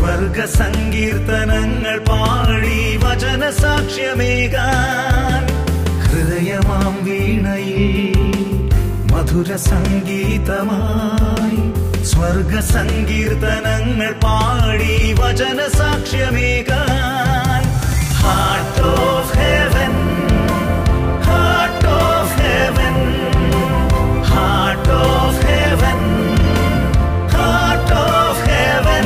സ്വർഗ സങ്കീർത്തനങ്ങൾ പാടി വചന സാക്ഷ്യമേകാൻ ഹൃദയമാം വീണയിൽ മധുര സംഗീതമായി സ്വർഗ സങ്കീർത്തനങ്ങൾ പാടി വചന സാക്ഷ്യമേകാൻ heart of heaven heart of heaven heart of heaven heart of heaven.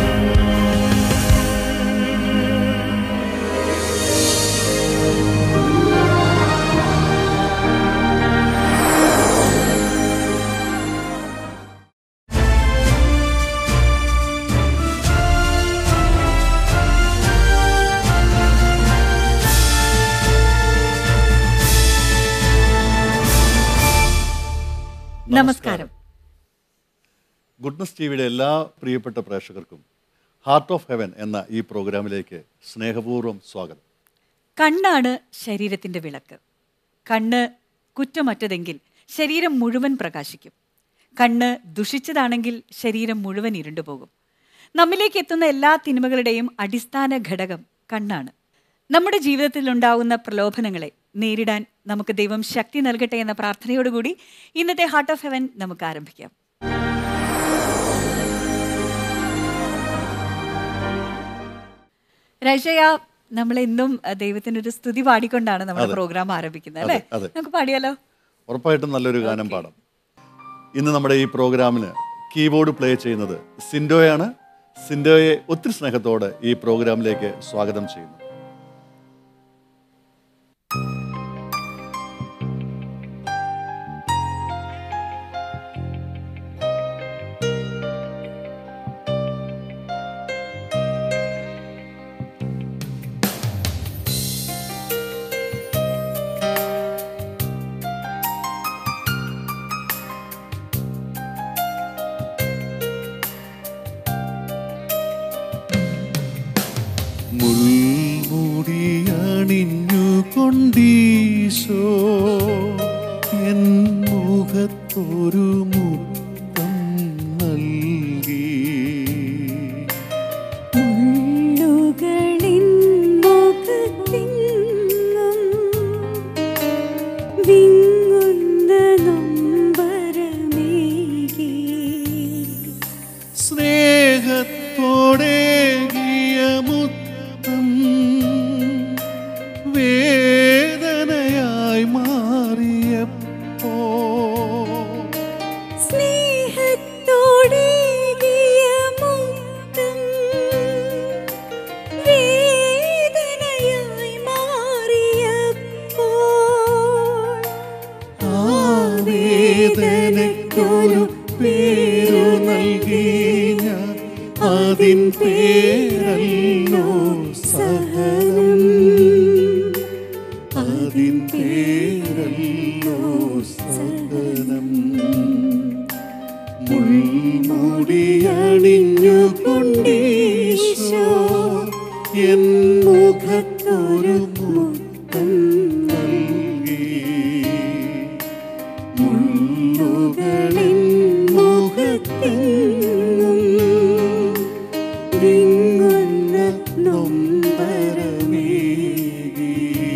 നമസ്കാരം. ഗുഡ്നസ് ടിവിയുടെ എല്ലാ പ്രിയപ്പെട്ട പ്രേക്ഷകർക്കും ഹാർട്ട് ഓഫ് ഹെവൻ എന്ന ഈ പ്രോഗ്രാമിലേക്ക് സ്നേഹപൂർവ്വം സ്വാഗതം. കണ്ണാണ് ശരീരത്തിന്റെ വിളക്ക്. കണ്ണ് കുറ്റമറ്റതെങ്കിൽ ശരീരം മുഴുവൻ പ്രകാശിക്കും. കണ്ണ് ദുഷിച്ചതാണെങ്കിൽ ശരീരം മുഴുവൻ ഇരുണ്ടുപോകും. നമ്മിലേക്ക് എത്തുന്ന എല്ലാ തിന്മകളുടെയും അടിസ്ഥാന ഘടകം കണ്ണാണ്. നമ്മുടെ ജീവിതത്തിലുണ്ടാകുന്ന പ്രലോഭനങ്ങളെ നേരിടാൻ നമുക്ക് ദൈവം ശക്തി നൽകട്ടെ എന്ന പ്രാർത്ഥനയോടുകൂടി ഇന്നത്തെ ഹാർട്ട് ഓഫ് ഹെവൻ നമുക്ക് ആരംഭിക്കാം. രജയ, നമ്മളെന്നും ദൈവത്തിനൊരു സ്തുതി പാടിക്കൊണ്ടാണ് നമ്മുടെ പ്രോഗ്രാം ആരംഭിക്കുന്നത്, അല്ലേ? നമുക്ക് പാടിയാലോ? ഉറപ്പായിട്ടും നല്ലൊരു ഗാനം പാടാം. ഇന്ന് നമ്മുടെ ഈ പ്രോഗ്രാമിന് കീബോർഡ് പ്ലേ ചെയ്യുന്നത് സിൻഡോയാണ്. സിൻഡോയെ ഒത്തിരി സ്നേഹത്തോടെ ഈ പ്രോഗ്രാമിലേക്ക് സ്വാഗതം ചെയ്യുന്നു. മുൾമുടിയണിഞ്ഞുകൊണ്ടീശോ എൻ മുഖത്തൊരു മുത്തം നൽകി. മുള്ളുകളിൻ മുഖത്തിന്നും വിങ്ങുന്ന നൊമ്പരമേകി സ്നേഹത്തോടേകിയ മുത്തം വേദനയായി മാറിയപ്പോ സ്നേഹത്തോടേകിയ മുത്തം വേദനയായി മാറിയപ്പോൾ ആ വേദനയ്ക്കൊരു പേരു നൽകി ഞാൻ. അതിൻ പേരല്ലോ സഹനം. അതിൻ പേരല്ലോ സഹനം. മുൾമുടിയണിഞ്ഞുകൊണ്ടീശോ എൻ മുഖത്തൊരു മുത്തം നൽകി. മുള്ളുകളിൻ മുഖത്തെങ്ങും വിങ്ങുന്ന നൊമ്പരമേകി.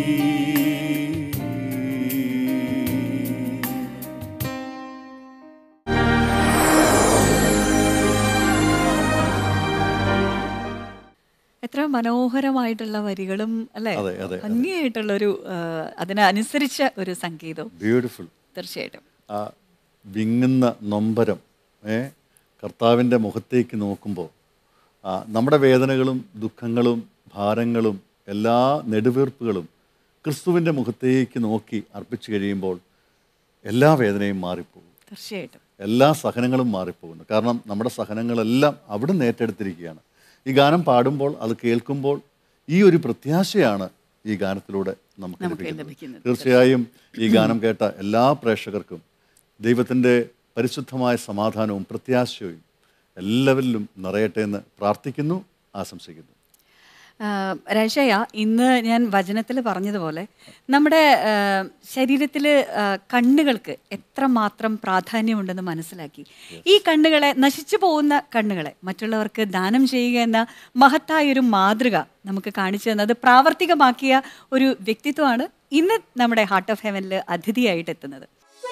എത്ര മനോഹരമായിട്ടുള്ള വരികളും, അല്ലേ? ഭംഗിയായിട്ടുള്ളൊരു അതിനനുസരിച്ച ഒരു സംഗീതവും. ബ്യൂട്ടിഫുൾ. തീർച്ചയായിട്ടും ആ വിങ്ങുന്ന നൊമ്പരം കർത്താവിൻ്റെ മുഖത്തേക്ക് നോക്കുമ്പോൾ നമ്മുടെ വേദനകളും ദുഃഖങ്ങളും ഭാരങ്ങളും എല്ലാ നെടുവീർപ്പുകളും ക്രിസ്തുവിൻ്റെ മുഖത്തേക്ക് നോക്കി അർപ്പിച്ചു കഴിയുമ്പോൾ എല്ലാ വേദനയും മാറിപ്പോകും. തീർച്ചയായിട്ടും എല്ലാ സഹനങ്ങളും മാറിപ്പോകുന്നു. കാരണം നമ്മുടെ സഹനങ്ങളെല്ലാം അവിടുന്ന് ഏറ്റെടുത്തിരിക്കുകയാണ്. ഈ ഗാനം പാടുമ്പോൾ, അത് കേൾക്കുമ്പോൾ ഈ ഒരു പ്രത്യാശയാണ് ഈ ഗാനത്തിലൂടെ നമുക്ക് ലഭിക്കുന്നത്. തീർച്ചയായും ഈ ഗാനം കേട്ട എല്ലാ പ്രേക്ഷകർക്കും ദൈവത്തിൻ്റെ പരിശുദ്ധമായ സമാധാനവും പ്രത്യാശയും എല്ലാവരിലും നിറയട്ടെ എന്ന് പ്രാർത്ഥിക്കുന്നു, ആശംസിക്കുന്നു. രക്ഷയ, ഇന്ന് ഞാൻ വചനത്തിൽ പറഞ്ഞതുപോലെ നമ്മുടെ ശരീരത്തിൽ കണ്ണുകൾക്ക് എത്രമാത്രം പ്രാധാന്യമുണ്ടെന്ന് മനസ്സിലാക്കി ഈ കണ്ണുകളെ, നശിച്ചു പോകുന്ന കണ്ണുകളെ മറ്റുള്ളവർക്ക് ദാനം ചെയ്യുക എന്ന മഹത്തായൊരു മാതൃക നമുക്ക് കാണിച്ചു തന്നത്, പ്രാവർത്തികമാക്കിയ ഒരു വ്യക്തിത്വമാണ് ഇന്ന് നമ്മുടെ ഹാർട്ട് ഓഫ് ഹെവനിൽ അതിഥിയായിട്ട് എത്തുന്നത്.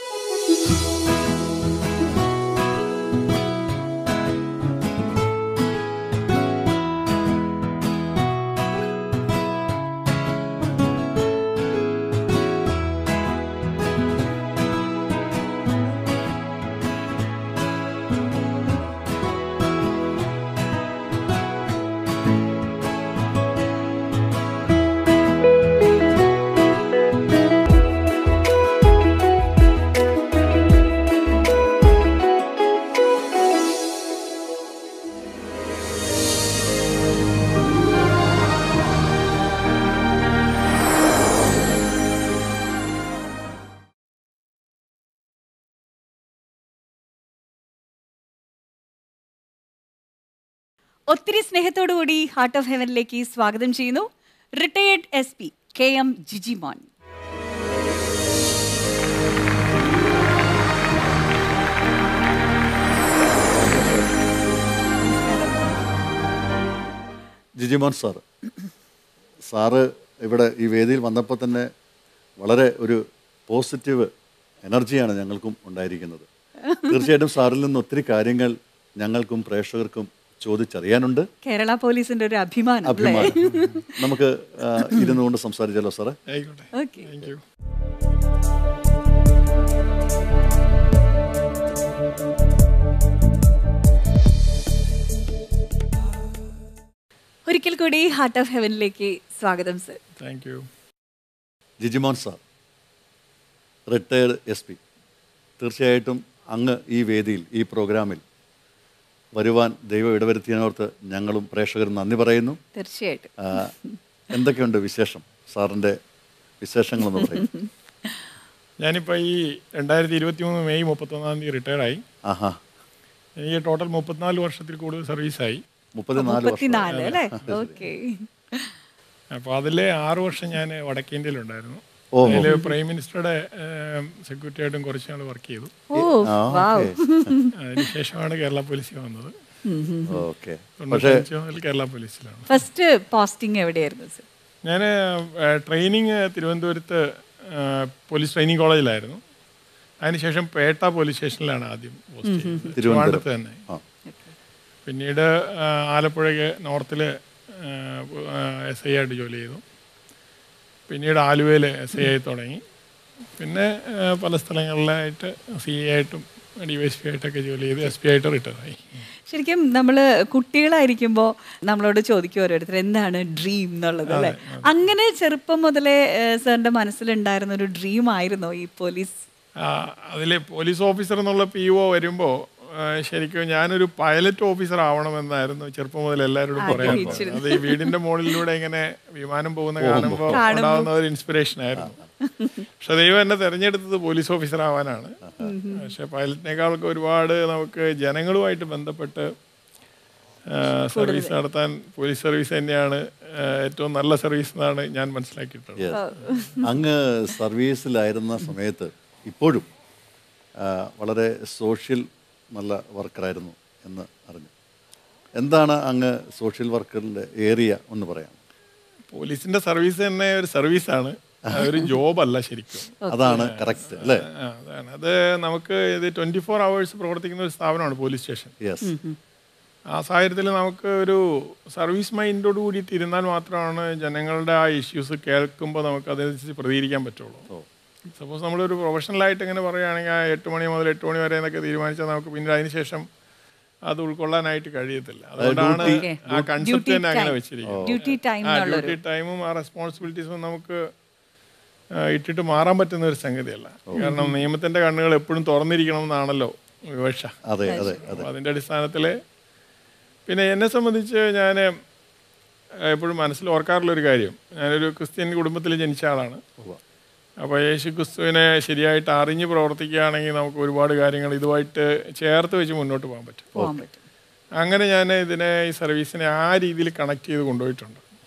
ഒത്തിരി സ്നേഹത്തോടുകൂടി ഹാർട്ട് ഓഫ് ഹെവനിലേക്ക് സ്വാഗതം ചെയ്യുന്നു retired SP KM Jijimon. Jijimon sir ഇവിടെ ഈ വേദിയിൽ വന്നപ്പോൾ തന്നെ വളരെ ഒരു പോസിറ്റീവ് എനർജിയാണ് ഞങ്ങൾക്കും ഉണ്ടായിരിക്കുന്നത്. തീർച്ചയായിട്ടും സാറിൽ നിന്ന് ഒത്തിരി കാര്യങ്ങൾ ഞങ്ങൾക്കും പ്രേക്ഷകർക്കും ചോദിച്ചറിയാനുണ്ട്. കേരള പോലീസിന്റെ ഒരു അഭിമാനം. നമുക്ക് ഇരുന്നുകൊണ്ട് സംസാരിച്ചാലോ സാറേ? ഒരിക്കൽ കൂടി ഹാർട്ട് ഓഫ് ഹെവനിലേക്ക് സ്വാഗതം sir. Thank you. Jijimon sir, retired SP, തീർച്ചയായിട്ടും അങ്ങ് ഈ വേദിയിൽ, ഈ പ്രോഗ്രാമിൽ വരുവാൻ ദൈവം ഇടവരുത്തിയതിനോർത്ത് ഞങ്ങളും പ്രേക്ഷകരും നന്ദി പറയുന്നു. തീർച്ചയായിട്ടും. എന്തൊക്കെയുണ്ട് വിശേഷം, സാറിൻ്റെ വിശേഷങ്ങളെന്ന് പറയും? ഞാനിപ്പോൾ ഈ 2023 മെയ് 31 റിട്ടയർഡായി. ആഹാ. എനിക്ക് ടോട്ടൽ 34 വർഷത്തിൽ കൂടുതൽ സർവീസായി. 34 അല്ലേ? ഓക്കെ. അപ്പോൾ അതിലെ 6 വർഷം ഞാൻ വടക്കേന്ത്യയിലുണ്ടായിരുന്നു. അതിൽ പ്രൈം മിനിസ്റ്ററുടെ സെക്യൂരിറ്റി ആയിട്ടും കുറച്ച് നാൾ വർക്ക് ചെയ്തു. അതിനുശേഷമാണ് കേരള പോലീസിൽ വന്നത്. കേരള പോലീസിലാണ്. ഫസ്റ്റ് പോസ്റ്റിംഗ് എവിടെയായിരുന്നു സർ? ഞാൻ ട്രെയിനിങ് തിരുവനന്തപുരത്ത് പോലീസ് ട്രെയിനിങ് കോളേജിലായിരുന്നു. അതിനുശേഷം പേട്ട പോലീസ് സ്റ്റേഷനിലാണ് ആദ്യം പോസ്റ്റ് ചെയ്തത്, തിരുവനന്തപുരത്ത് തന്നെ. പിന്നീട് ആലപ്പുഴയ്ക്ക് നോർത്തിൽ SI ആയിട്ട് ജോലി ചെയ്തു. പിന്നീട് ആലുവയിൽ SI ആയി തുടങ്ങി. പിന്നെ പല സ്ഥലങ്ങളിലായിട്ട് CA ആയിട്ടും DYSP ആയിട്ടൊക്കെ ജോലി ചെയ്ത് SP ആയിട്ട് റിട്ടയറായി. ശരിക്കും നമ്മൾ കുട്ടികളായിരിക്കുമ്പോൾ നമ്മളോട് ചോദിക്കും ഓരോരുത്തർ എന്താണ് ഡ്രീം എന്നുള്ളത് അല്ലേ? അങ്ങനെ ചെറുപ്പം മുതലേ സാറിൻ്റെ മനസ്സിലുണ്ടായിരുന്ന ഒരു ഡ്രീം ആയിരുന്നോ ഈ പോലീസ്? അതിൽ പോലീസ് ഓഫീസർ എന്നുള്ള PO വരുമ്പോൾ ശരിക്കും ഞാനൊരു പൈലറ്റ് ഓഫീസർ ആവണമെന്നായിരുന്നു ചെറുപ്പം മുതൽ എല്ലാവരോടും പറയാറുണ്ട്. അത് ഈ വീടിന്റെ മുകളിലൂടെ ഇങ്ങനെ വിമാനം പോകുന്ന കാണുമ്പോൾ ഉണ്ടാകുന്ന ഒരു ഇൻസ്പിറേഷൻ ആയിരുന്നു. പക്ഷെ ദൈവം എന്നെ തിരഞ്ഞെടുത്തത് പോലീസ് ഓഫീസർ ആവാനാണ്. പക്ഷെ പൈലറ്റിനേക്കാളൊക്കെ ഒരുപാട് നമുക്ക് ജനങ്ങളുമായിട്ട് ബന്ധപ്പെട്ട് സർവീസ് നടത്താൻ പോലീസ് സർവീസ് തന്നെയാണ് ഏറ്റവും നല്ല സർവീസ് എന്നാണ് ഞാൻ മനസ്സിലാക്കിയിട്ടുള്ളത്. അങ്ങ് സർവീസിലായിരുന്ന സമയത്ത് ഇപ്പോഴും വളരെ സോഷ്യൽ നല്ല വർക്കറായിരുന്നു എന്ന് അറിഞ്ഞു. എന്താണ് അങ്ങ് സോഷ്യൽ വർക്കറിൻ്റെ ഏരിയ ഒന്ന് പറയാം? പോലീസിന്റെ സർവീസ് തന്നെ ഒരു സർവീസാണ്, ഒരു ജോബല്ല ശരിക്കും. അതാണ് കറക്റ്റ് അല്ലേ? അതാണ്. അത് നമുക്ക് ഇത് 24 hours പ്രവർത്തിക്കുന്ന ഒരു സ്ഥാപനമാണ് പോലീസ് സ്റ്റേഷൻ. ആ സാഹചര്യത്തിൽ നമുക്ക് ഒരു സർവീസ് മൈൻഡോട് കൂടിയിട്ട് ഇരുന്നാൽ മാത്രമാണ് ജനങ്ങളുടെ ആ ഇഷ്യൂസ് കേൾക്കുമ്പോൾ നമുക്ക് അതനുസരിച്ച് പ്രതികരിക്കാൻ പറ്റുള്ളൂ. സപ്പോസ് നമ്മളൊരു പ്രൊഫഷണലായിട്ട് ഇങ്ങനെ പറയുകയാണെങ്കിൽ 8 മണി മുതൽ 8 മണി വരെ എന്നൊക്കെ തീരുമാനിച്ചാൽ നമുക്ക് പിന്നീട് അതിന് ശേഷം അത് ഉൾക്കൊള്ളാനായിട്ട് കഴിയത്തില്ല. അതുകൊണ്ടാണ് ആ കൺസെപ്റ്റ് തന്നെ അങ്ങനെ വെച്ചിരിക്കുന്നത്. ഡ്യൂട്ടി ടൈമും ആ റെസ്പോൺസിബിലിറ്റീസും നമുക്ക് ഇട്ടിട്ട് മാറാൻ പറ്റുന്ന ഒരു സംഗതിയല്ല. കാരണം നിയമത്തിൻ്റെ കണ്ണുകൾ എപ്പോഴും തുറന്നിരിക്കണം എന്നാണല്ലോ വിവക്ഷ. അതിൻ്റെ അടിസ്ഥാനത്തിൽ പിന്നെ എന്നെ സംബന്ധിച്ച് ഞാൻ എപ്പോഴും മനസ്സിൽ ഓർക്കാറുള്ളൊരു കാര്യം, ഞാനൊരു ക്രിസ്ത്യൻ കുടുംബത്തിൽ ജനിച്ച ആളാണ്. അപ്പോൾ യേശു ക്രിസ്തുവിനെ ശരിയായിട്ട് അറിഞ്ഞ് പ്രവർത്തിക്കുകയാണെങ്കിൽ നമുക്ക് ഒരുപാട് കാര്യങ്ങൾ ഇതുമായിട്ട് ചേർത്ത് വെച്ച് മുന്നോട്ട് പോകാൻ പറ്റും. അങ്ങനെ ഞാൻ ഇതിനെ ഈ സർവീസിനെ ആ രീതിയിൽ കണക്ട് ചെയ്ത് കൊണ്ടുപോയിട്ടുണ്ട്.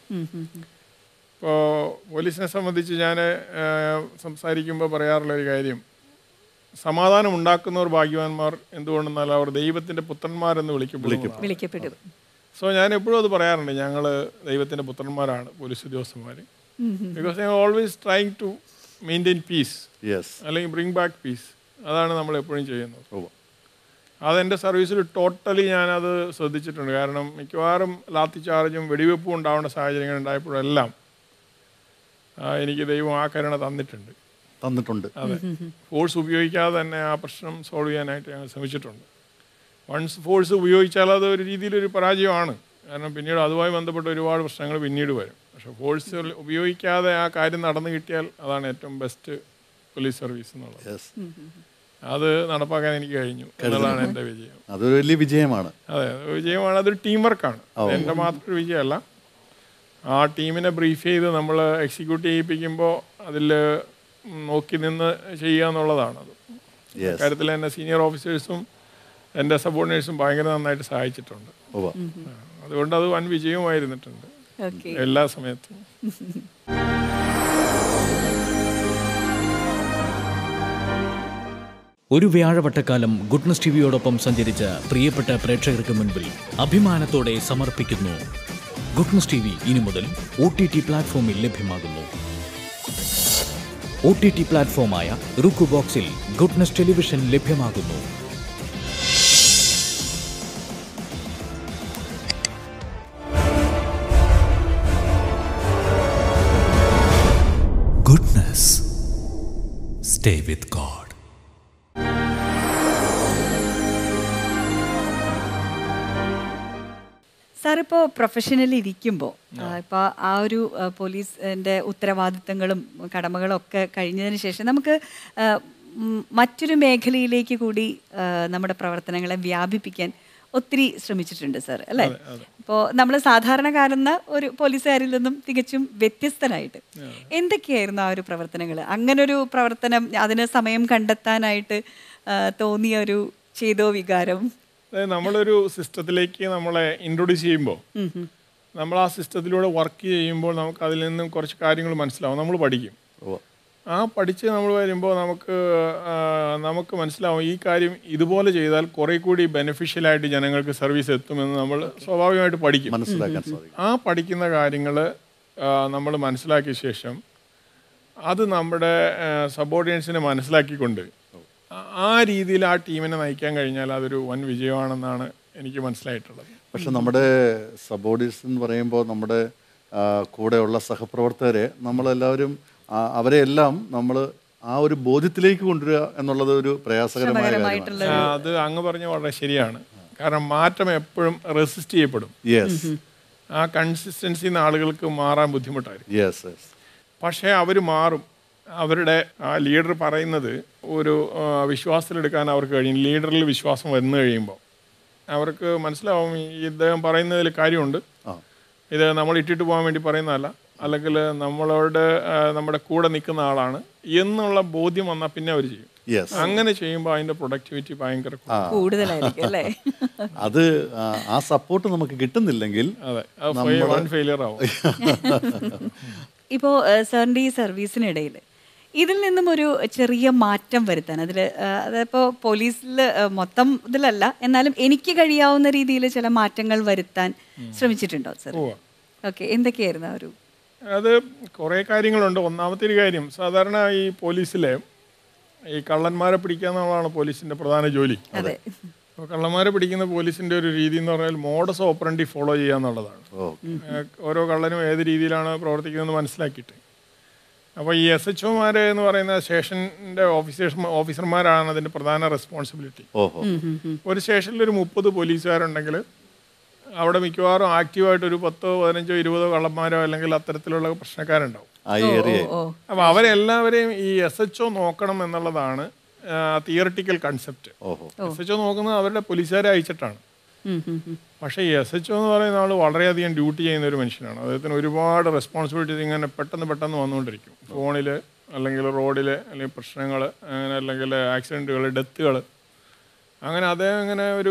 ഇപ്പോൾ പോലീസിനെ സംബന്ധിച്ച് ഞാൻ സംസാരിക്കുമ്പോൾ പറയാറുള്ളൊരു കാര്യം, സമാധാനം ഉണ്ടാക്കുന്നവർ ഭാഗ്യവാന്മാർ, എന്തുകൊണ്ടെന്നാൽ അവർ ദൈവത്തിൻ്റെ പുത്രന്മാരെന്ന് വിളിക്കപ്പെടും. സോ ഞാൻ എപ്പോഴും അത് പറയാറുണ്ട്, ഞങ്ങൾ ദൈവത്തിൻ്റെ പുത്രന്മാരാണ് പോലീസ് ഉദ്യോഗസ്ഥന്മാർ. Because I always trying to maintain peace, അല്ലെങ്കിൽ ബ്രിങ് ബാക്ക് പീസ്. അതാണ് നമ്മൾ എപ്പോഴും ചെയ്യുന്നത്. അതെൻ്റെ സർവീസിൽ ടോട്ടലി ഞാനത് ശ്രദ്ധിച്ചിട്ടുണ്ട്. കാരണം മിക്കവാറും ലാത്തി ചാർജും വെടിവെപ്പും ഉണ്ടാവേണ്ട സാഹചര്യങ്ങൾ ഉണ്ടായപ്പോഴെല്ലാം എനിക്ക് ദൈവം ആ കരുണ തന്നിട്ടുണ്ട്. അതെ, ഫോഴ്സ് ഉപയോഗിക്കാതെ തന്നെ ആ പ്രശ്നം സോൾവ് ചെയ്യാനായിട്ട് ഞങ്ങൾ ശ്രമിച്ചിട്ടുണ്ട്. വൺസ് ഫോഴ്സ് ഉപയോഗിച്ചാൽ അത് ഒരു രീതിയിലൊരു പരാജയമാണ്. കാരണം പിന്നീട് അതുമായി ബന്ധപ്പെട്ട ഒരുപാട് പ്രശ്നങ്ങൾ പിന്നീട് വരും. പക്ഷേ ഫോഴ്സ് ഉപയോഗിക്കാതെ ആ കാര്യം നടന്നു കിട്ടിയാൽ അതാണ് ഏറ്റവും ബെസ്റ്റ് പോലീസ് സർവീസ് എന്നുള്ളത്. അത് നടപ്പാക്കാൻ എനിക്ക് കഴിഞ്ഞു എന്നുള്ളതാണ് എൻ്റെ വിജയം. അതൊരു വലിയ വിജയമാണ്. അതെ, വിജയമാണ്. അതൊരു ടീം വർക്കാണ്, എൻ്റെ മാത്രം വിജയമല്ല. ആ ടീമിനെ ബ്രീഫ് ചെയ്ത് നമ്മൾ എക്സിക്യൂട്ട് ചെയ്യിപ്പിക്കുമ്പോൾ അതിൽ നോക്കി നിന്ന് ചെയ്യുക എന്നുള്ളതാണത്. കാര്യത്തിൽ എൻ്റെ സീനിയർ ഓഫീസേഴ്സും എൻ്റെ സബോർഡിനേഴ്സും ഭയങ്കര നന്നായിട്ട് സഹായിച്ചിട്ടുണ്ട്. അതുകൊണ്ട് അത് വൻ വിജയമായിരുന്നിട്ടുണ്ട് എല്ലാ സമയത്തും. ഒരു വ്യാഴവട്ടക്കാലം ഗുഡ്നസ് ടിവിയോടൊപ്പം സഞ്ചരിച്ച പ്രിയപ്പെട്ട പ്രേക്ഷകർക്ക് മുൻപിൽ അഭിമാനത്തോടെ സമർപ്പിക്കുന്നു. ഗുഡ്നസ് ടിവി ഇനി മുതൽ OTT പ്ലാറ്റ്ഫോമിൽ ലഭ്യമാകുന്നു. OTT പ്ലാറ്റ്ഫോമായ റുക്കു ബോക്സിൽ ഗുഡ്നസ് ടെലിവിഷൻ ലഭ്യമാകുന്നു. Goodness. Stay with God. സാറിപ്പോൾ പ്രൊഫഷണലി ഇരിക്കുമ്പോൾ ഇപ്പോൾ ആ ഒരു പോലീസിൻ്റെ ഉത്തരവാദിത്തങ്ങളും കടമകളും ഒക്കെ കഴിഞ്ഞതിന് ശേഷം നമുക്ക് മറ്റൊരു മേഖലയിലേക്ക് കൂടി നമ്മുടെ പ്രവർത്തനങ്ങളെ വ്യാപിപ്പിക്കാൻ ഒത്തിരി ശ്രമിച്ചിട്ടുണ്ട് സാർ, അല്ലേ? ഇപ്പോൾ നമ്മൾ സാധാരണ കാണുന്ന ഒരു പോലീസുകാരിൽ നിന്നും തികച്ചും വ്യത്യസ്തനായിട്ട് എന്തൊക്കെയായിരുന്നു ആ ഒരു പ്രവർത്തനങ്ങൾ? അങ്ങനൊരു പ്രവർത്തനം, അതിന് സമയം കണ്ടെത്താനായിട്ട് തോന്നിയ ഒരു ചെയ്തോ വികാരം? അതായത് നമ്മളൊരു സിസ്റ്റത്തിലേക്ക് നമ്മളെ ഇൻട്രൊഡ്യൂസ് ചെയ്യുമ്പോൾ, നമ്മൾ ആ സിസ്റ്റത്തിലൂടെ വർക്ക് ചെയ്യുമ്പോൾ നമുക്ക് അതിൽ നിന്നും കുറച്ച് കാര്യങ്ങൾ മനസ്സിലാവും, നമ്മൾ പഠിക്കും. ആ പഠിച്ച് നമ്മൾ വരുമ്പോൾ നമുക്ക് മനസ്സിലാവും ഈ കാര്യം ഇതുപോലെ ചെയ്താൽ കുറേ കൂടി ബെനിഫിഷ്യലായിട്ട് ജനങ്ങൾക്ക് സർവീസ് എത്തുമെന്ന് നമ്മൾ സ്വാഭാവികമായിട്ട് പഠിക്കും. ആ പഠിക്കുന്ന കാര്യങ്ങൾ നമ്മൾ മനസ്സിലാക്കിയ ശേഷം അത് നമ്മുടെ സബോർഡിനേറ്റ്സിനെ മനസ്സിലാക്കിക്കൊണ്ട് ആ രീതിയിൽ ആ ടീമിനെ നയിക്കാൻ കഴിഞ്ഞാൽ അതൊരു വൻ വിജയമാണെന്നാണ് എനിക്ക് മനസ്സിലായിട്ടുള്ളത്. പക്ഷെ നമ്മുടെ സബോർഡിനേറ്റ്സ് എന്ന് പറയുമ്പോൾ നമ്മുടെ കൂടെയുള്ള സഹപ്രവർത്തകരെ നമ്മളെല്ലാവരും അവരെയെല്ലാം നമ്മൾ ആ ഒരു ബോധ്യത്തിലേക്ക് കൊണ്ടുവരിക എന്നുള്ളത് ഒരു പ്രയാസകരമായ കാര്യമാണ്. അത് അങ്ങ് പറഞ്ഞ വളരെ ശരിയാണ്. കാരണം മാറ്റം എപ്പോഴും റെസിസ്റ്റ് ചെയ്യപ്പെടും. ആ കൺസിസ്റ്റൻസി ആളുകൾക്ക് മാറാൻ ബുദ്ധിമുട്ടായിരിക്കും. പക്ഷേ അവർ മാറും. അവരുടെ ആ ലീഡർ പറയുന്നത് ഒരു വിശ്വാസത്തിലെടുക്കാൻ അവർക്ക് കഴിയും. ലീഡറിൽ വിശ്വാസം വന്നു കഴിയുമ്പോൾ അവർക്ക് മനസ്സിലാവും ഇദ്ദേഹം പറയുന്നതിൽ കാര്യമുണ്ട്, ഇത് നമ്മൾ ഇട്ടിട്ട് പോകാൻ വേണ്ടി പറയുന്നതല്ല, അല്ലെങ്കിൽ നമ്മുടെ കൂടെ നിൽക്കുന്ന ആളാണ് എന്നുള്ള ബോധ്യം വന്നാൽ പിന്നെ അവർ ചെയ്യും. അങ്ങനെ ചെയ്യുമ്പോൾ അതിന്റെ പ്രൊഡക്ടിവിറ്റി ഭയങ്കര കൂടുതലായിരിക്കും, അല്ലേ? അത് ആ സപ്പോർട്ട് നമുക്ക് കിട്ടുന്നില്ലെങ്കിൽ ഫെയിലിയർ ആവും. ഇപ്പോൾ സാറിൻ്റെ ഈ സർവീസിനിടയിൽ ഇതിൽ നിന്നും ഒരു ചെറിയ മാറ്റം വരുത്താൻ, അതിപ്പോൾ പോലീസിൽ മൊത്തം ഇതിലല്ല, എന്നാലും എനിക്ക് കഴിയാവുന്ന രീതിയിൽ ചില മാറ്റങ്ങൾ വരുത്താൻ ശ്രമിച്ചിട്ടുണ്ടോ സാർ? ഓക്കെ, എന്തൊക്കെയായിരുന്നു ആ ഒരു? അത് കുറേ കാര്യങ്ങളുണ്ട്. ഒന്നാമത്തെ ഒരു കാര്യം, സാധാരണ ഈ പോലീസിലെ ഈ കള്ളന്മാരെ പിടിക്കുക എന്നുള്ളതാണ് പോലീസിൻ്റെ പ്രധാന ജോലി. അപ്പോൾ കള്ളന്മാരെ പിടിക്കുന്ന പോലീസിൻ്റെ ഒരു രീതി എന്ന് പറഞ്ഞാൽ മോഡസ് ഓപ്പറൻഡി ഫോളോ ചെയ്യുക എന്നുള്ളതാണ്. ഓരോ കള്ളനും ഏത് രീതിയിലാണ് പ്രവർത്തിക്കുന്നതെന്ന് മനസ്സിലാക്കിയിട്ട്. അപ്പോൾ ഈ SHOമാർ എന്ന് പറയുന്ന സ്റ്റേഷൻ്റെ ഓഫീസർമാരാണ് അതിൻ്റെ പ്രധാന റെസ്പോൺസിബിലിറ്റി. ഒരു സ്റ്റേഷനിൽ ഒരു 30 പോലീസുകാരുണ്ടെങ്കിൽ അവിടെ മിക്കവാറും ആക്റ്റീവായിട്ട് ഒരു 10, 15, 20 കള്ളന്മാരോ അല്ലെങ്കിൽ അത്തരത്തിലുള്ള പ്രശ്നക്കാരുണ്ടാവും. അപ്പോൾ അവരെല്ലാവരെയും ഈ SHO നോക്കണം എന്നുള്ളതാണ് തിയറിറ്റിക്കൽ കൺസെപ്റ്റ്. SHO നോക്കുന്നത് അവരുടെ പോലീസുകാരെ അയച്ചിട്ടാണ്. പക്ഷേ ഈ SHO എന്ന് പറയുന്ന ആൾ വളരെയധികം ഡ്യൂട്ടി ചെയ്യുന്ന ഒരു മനുഷ്യനാണ്. അദ്ദേഹത്തിന് ഒരുപാട് റെസ്പോൺസിബിലിറ്റീസ് ഇങ്ങനെ പെട്ടെന്ന് വന്നുകൊണ്ടിരിക്കും. ഫോണിൽ അല്ലെങ്കിൽ റോഡിൽ അല്ലെങ്കിൽ പ്രശ്നങ്ങൾ, അങ്ങനെ അല്ലെങ്കിൽ ആക്സിഡൻറ്റുകൾ, ഡെത്തുകൾ, അങ്ങനെ അദ്ദേഹം ഇങ്ങനെ ഒരു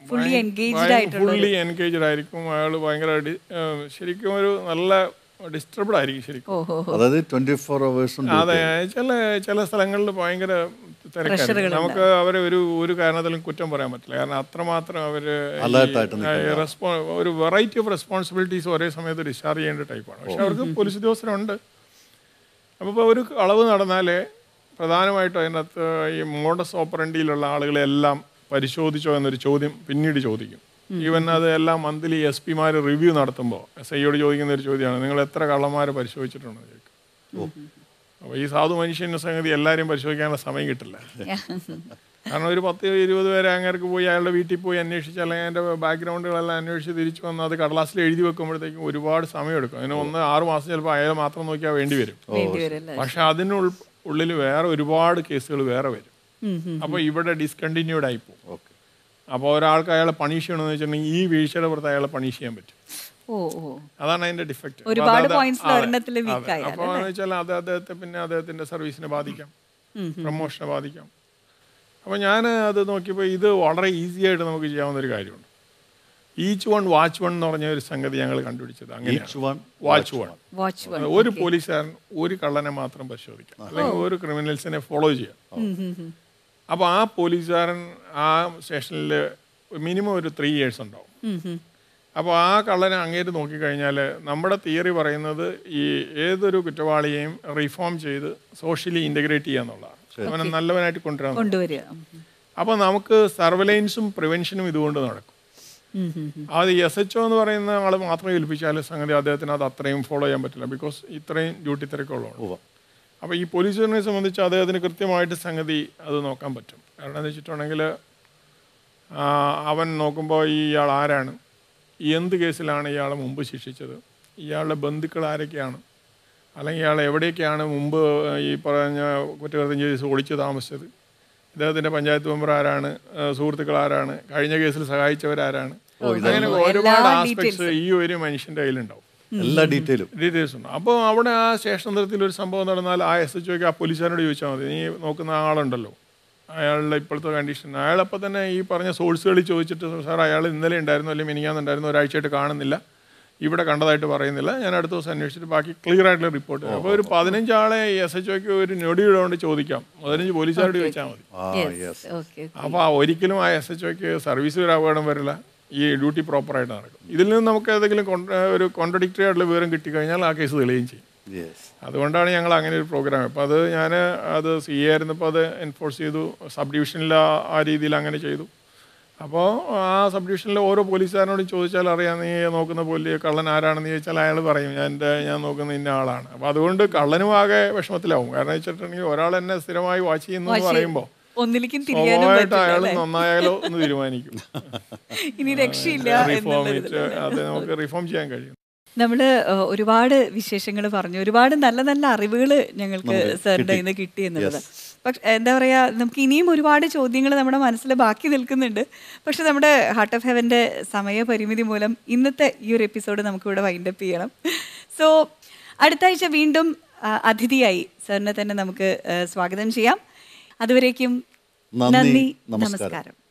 ഫുള്ളി എൻഗേജ്ഡ് ആയിട്ടുള്ള ഫുള്ളി എൻഗേജ്ഡ് ആയിരിക്കും. അയാൾ ഭയങ്കര ശരിക്കും ഒരു നല്ല ഡിസ്റ്റർബ്ഡ് ആയിരിക്കും ശരിക്കും. അതായത് 24 hours. അതെ, ചില സ്ഥലങ്ങളിൽ ഭയങ്കര തിരക്കായിരിക്കും. നമുക്ക് അവരെ ഒരു കാരണത്തിലും കുറ്റം പറയാൻ പറ്റില്ല. കാരണം അത്രമാത്രം അവർ ഒരു വെറൈറ്റി ഓഫ് റെസ്പോൺസിബിലിറ്റീസ് ഒരേ സമയത്ത് ഡിസ്ചാർജ് ചെയ്യേണ്ട ടൈപ്പാണ്. പക്ഷെ അവർക്ക് പോലീസ് ഉദ്യോഗസ്ഥരുണ്ട്. അപ്പോൾ ഒരു കളവ് നടന്നാലേ പ്രധാനമായിട്ടും അതിനകത്ത് ഈ മോഡസ് ഓപ്പറൻഡിയിലുള്ള ആളുകളെല്ലാം പരിശോധിച്ചോ എന്നൊരു ചോദ്യം പിന്നീട് ചോദിക്കും. ഈവൻ അത് എല്ലാം മന്ത്ലി SP-മാർ റിവ്യൂ നടത്തുമ്പോൾ SI-യോട് ചോദിക്കുന്ന ഒരു ചോദ്യമാണ്, നിങ്ങൾ എത്ര കള്ളന്മാരെ പരിശോധിച്ചിട്ടുണ്ടെന്ന് ചോദിക്കും. അപ്പോൾ ഈ സാധു മനുഷ്യൻ്റെ സംഗതി എല്ലാവരെയും പരിശോധിക്കാനുള്ള സമയം കിട്ടില്ല. കാരണം ഒരു 10-20 പേരെ അങ്ങേർക്ക് പോയി അയാളുടെ വീട്ടിൽ പോയി അന്വേഷിച്ച് അല്ലെങ്കിൽ അതിൻ്റെ ബാക്ക്ഗ്രൗണ്ടുകളെല്ലാം അന്വേഷിച്ച് തിരിച്ചു വന്ന് അത് കടലാസിൽ എഴുതി വെക്കുമ്പോഴത്തേക്കും ഒരുപാട് സമയമെടുക്കും. അതിന് 6 മാസം ചിലപ്പോൾ അയാൾ മാത്രം നോക്കിയാൽ വേണ്ടി വരും. പക്ഷെ അതിനുള്ളിൽ വേറെ ഒരുപാട് കേസുകൾ വേറെ വരും. അപ്പോൾ ഇവിടെ ഡിസ്കണ്ടിന്യൂഡ് ആയിപ്പോവും. അപ്പോൾ ഒരാൾക്ക് അയാളെ പണിഷ് ചെയ്യണമെന്ന് വെച്ചിട്ടുണ്ടെങ്കിൽ ഈ വീഴ്ചയുടെ പുറത്ത് അയാളെ പണിഷ് ചെയ്യാൻ പറ്റും. അതാണ് അതിന്റെ ഡിഫക്റ്റ്. അപ്പോൾ എന്ന് വെച്ചാൽ അത് അദ്ദേഹത്തിന്റെ സർവീസിനെ ബാധിക്കാം, പ്രൊമോഷനെ ബാധിക്കാം. അപ്പോൾ ഞാൻ അത് നോക്കിയപ്പോൾ ഇത് വളരെ ഈസി ആയിട്ട് നമുക്ക് ചെയ്യാവുന്ന ഒരു കാര്യമുണ്ട്. ഈച്ച് വൺ വാച്ച് വൺ എന്ന് പറഞ്ഞ ഒരു സംഗതി ഞങ്ങൾ കണ്ടുപിടിച്ചത് അങ്ങനെയാണ്. Watch one. ഒരു പോലീസുകാരൻ ഒരു കള്ളനെ മാത്രം പരിശോധിക്കാം, അല്ലെങ്കിൽ ഒരു ക്രിമിനൽസിനെ ഫോളോ ചെയ്യാം. അപ്പോൾ ആ പോലീസുകാരൻ ആ സ്റ്റേഷനിൽ മിനിമം ഒരു 3 years ഉണ്ടാവും. അപ്പോൾ ആ കള്ളനെ അങ്ങേര് നോക്കിക്കഴിഞ്ഞാൽ നമ്മുടെ തിയറി പറയുന്നത് ഈ ഏതൊരു കുറ്റവാളിയെയും റിഫോം ചെയ്ത് സോഷ്യലി ഇൻ്റഗ്രേറ്റ് ചെയ്യുക എന്നുള്ളതാണ്, അവനെ നല്ലവനായിട്ട് കൊണ്ടുവരിക. അപ്പോൾ നമുക്ക് സർവൈലൻസും പ്രിവെൻഷനും ഇതുകൊണ്ട് നടക്കും. അത് SHO എന്ന് പറയുന്ന ആൾ മാത്രം ഏൽപ്പിച്ചാൽ സംഗതി അദ്ദേഹത്തിന് അത് അത്രയും ഫോളോ ചെയ്യാൻ പറ്റില്ല, ബിക്കോസ് ഇത്രയും ഡ്യൂട്ടി തിരക്കുള്ളതാണ്. അപ്പോൾ ഈ പോലീസുകാരനെ സംബന്ധിച്ച് അദ്ദേഹത്തിന് കൃത്യമായിട്ട് സംഗതി അത് നോക്കാൻ പറ്റും. കാരണം എന്ന് വെച്ചിട്ടുണ്ടെങ്കിൽ അവൻ നോക്കുമ്പോൾ ഇയാൾ ആരാണ്, എന്ത് കേസിലാണ് ഇയാളെ മുമ്പ് ശിക്ഷിച്ചത്, ഇയാളുടെ ബന്ധുക്കൾ ആരൊക്കെയാണ്, അല്ലെങ്കിൽ ഇയാൾ എവിടെയൊക്കെയാണ് മുമ്പ് ഈ പറഞ്ഞ കുറ്റകൃത്യം ചെയ്ത് ഒളിച്ച് താമസിച്ചത്, ഇദ്ദേഹത്തിൻ്റെ പഞ്ചായത്ത് മെമ്പർ ആരാണ്, സുഹൃത്തുക്കൾ ആരാണ്, കഴിഞ്ഞ കേസിൽ സഹായിച്ചവരാരാണ്. അങ്ങനെ ഒരുപാട് ആസ്പെക്ട്സ് ഈ ഒരു മനുഷ്യൻ്റെ കയ്യിലുണ്ടാവും. എല്ലാ ഡീറ്റെയിൽസ് ഉണ്ട്. അപ്പോൾ അവിടെ ആ സ്റ്റേഷൻ തലത്തിൽ ഒരു സംഭവം നടന്നാൽ ആ SHOയ്ക്ക് ആ പോലീസുകാരോട് ചോദിച്ചാൽ മതി, നീ നോക്കുന്ന ആളുണ്ടല്ലോ അയാളുടെ ഇപ്പോഴത്തെ കണ്ടീഷൻ. അയാളപ്പോൾ തന്നെ ഈ പറഞ്ഞ സോഴ്സുകളിൽ ചോദിച്ചിട്ട്, സാർ അയാൾ ഇന്നലെ ഉണ്ടായിരുന്നു അല്ലെങ്കിൽ മിനിങ്ങാന്നുണ്ടായിരുന്നു, ഒരാഴ്ചയായിട്ട് കാണുന്നില്ല, ഇവിടെ കണ്ടതായിട്ട് പറയുന്നില്ല, ഞാൻ അടുത്ത ദിവസം അന്വേഷിച്ചിട്ട് ബാക്കി ക്ലിയർ ആയിട്ടുള്ള റിപ്പോർട്ട്. അപ്പോൾ ഒരു 15 ആളെ SHOയ്ക്ക് ഒരു ഞൊടിയിടുകൊണ്ട് ചോദിക്കാം, 15 പോലീസുകാരോട് ചോദിച്ചാൽ മതി. അപ്പോൾ ഒരിക്കലും ആ SHOയ്ക്ക് സർവീസിൽ ഒരു അപകടം വരില്ല, ഈ ഡ്യൂട്ടി പ്രോപ്പറായിട്ട് നടക്കും. ഇതിൽ നിന്ന് നമുക്ക് ഏതെങ്കിലും ഒരു കോൺട്രഡിക്ടറി ആയിട്ടുള്ള വിവരം കിട്ടിക്കഴിഞ്ഞാൽ ആ കേസ് തെളിയുകയും ചെയ്യും. അതുകൊണ്ടാണ് ഞങ്ങൾ അങ്ങനെ ഒരു പ്രോഗ്രാം. അപ്പോൾ അത് അത് CA ആയിരുന്നപ്പോൾ അത് എൻഫോഴ്സ് ചെയ്തു, സബ് ഡിവിഷനിൽ ആ രീതിയിൽ അങ്ങനെ ചെയ്തു. അപ്പോൾ ആ സബ് ഡിവിഷനിലെ ഓരോ പോലീസുകാരനോടും ചോദിച്ചാൽ അറിയാം, നീ നോക്കുന്ന കള്ളൻ ആരാണെന്ന് ചോദിച്ചാൽ അയാൾ പറയും ഞാൻ നോക്കുന്ന ഇന്ന ആളാണ്. അപ്പോൾ അതുകൊണ്ട് കള്ളനും ആകെ വിഷമത്തിലാവും. കാരണം വെച്ചിട്ടുണ്ടെങ്കിൽ ഒരാൾ എന്നെ സ്ഥിരമായി വാച്ച് ചെയ്യുന്നു എന്ന് പറയുമ്പോൾ സ്വാഭാവികമായിട്ട് അയാൾ നന്നായാലോ എന്ന് തീരുമാനിക്കും. അത് നമുക്ക് റിഫോം ചെയ്യാൻ കഴിയും. നമ്മൾ ഒരുപാട് വിശേഷങ്ങൾ പറഞ്ഞു, ഒരുപാട് നല്ല നല്ല അറിവുകൾ ഞങ്ങൾക്ക് സാറിൻ്റെ കയ്യിൽ നിന്ന് കിട്ടി എന്നുള്ളത്. പക്ഷെ എന്താ പറയുക, നമുക്ക് ഇനിയും ഒരുപാട് ചോദ്യങ്ങൾ നമ്മുടെ മനസ്സിൽ ബാക്കി നിൽക്കുന്നുണ്ട്. പക്ഷെ നമ്മുടെ ഹാർട്ട് ഓഫ് ഹെവൻ്റെ സമയപരിമിതി മൂലം ഇന്നത്തെ ഈ ഒരു എപ്പിസോഡ് നമുക്കിവിടെ വൈൻഡപ്പ് ചെയ്യണം. സോ അടുത്ത ആഴ്ച വീണ്ടും അതിഥിയായി സാറിനെ തന്നെ നമുക്ക് സ്വാഗതം ചെയ്യാം. അതുവരേക്കും നന്ദി, നമസ്കാരം.